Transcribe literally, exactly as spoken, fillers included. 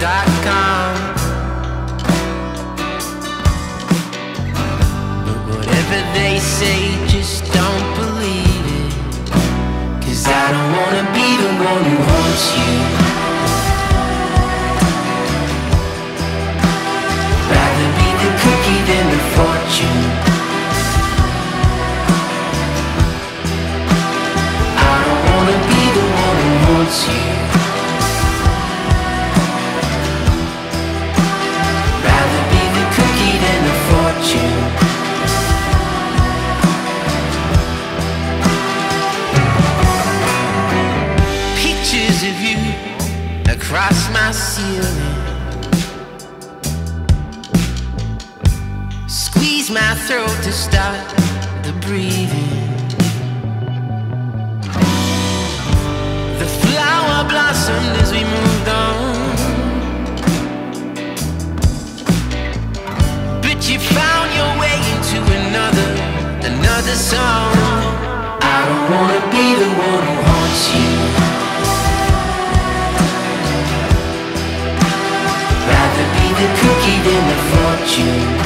dot com. But whatever they say, just don't believe it, 'cause I don't wanna be the one who haunts you. Rather be the cookie than the fortune. I don't wanna be the one who haunts you. Rather be the cookie than the fortune. Pictures of you across my ceiling, squeeze my throat to start the breathing. The flower blossomed as we moved on, but you found your way into another, another song. I don't wanna be the one who haunts you. Rather be the cookie than the fortune.